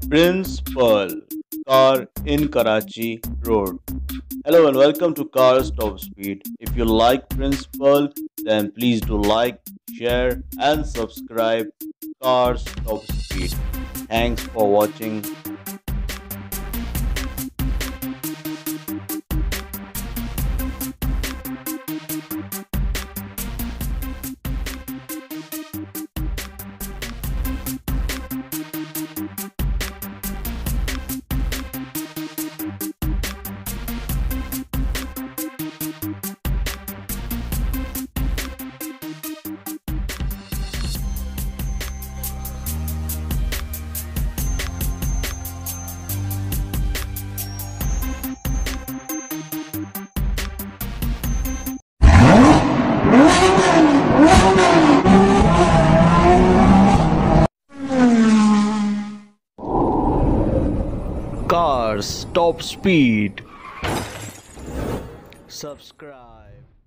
Prince Pearl car in Karachi Road. Hello and welcome to Cars Top Speed. If you like Prince Pearl, then please do like, share, and subscribe Cars Top Speed. Thanks for watching. Cars Top Speed. Subscribe.